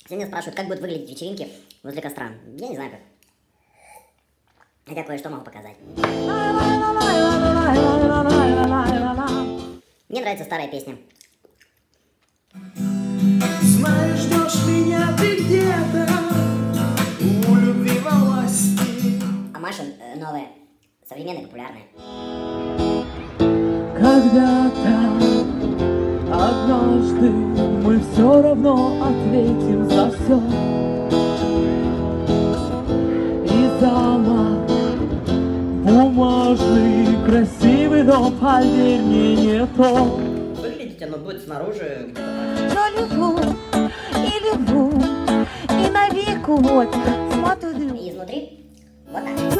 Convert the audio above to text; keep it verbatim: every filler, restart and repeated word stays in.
Все меня спрашивают, как будут выглядеть вечеринки возле костра. Я не знаю как. Хотя кое-что могу показать. Мне нравится старая песня. Знаешь, ждешь меня ты где-то у любви власти. А Маша э, новая, современная, популярная. Когда-то, однажды мы все равно ответим за все. И замок бумажный, красивый, но поверь мне, не то. Выглядеть оно будет снаружи где-то так. Я люблю, и люблю, и навеку вот смотрю. И изнутри вот так.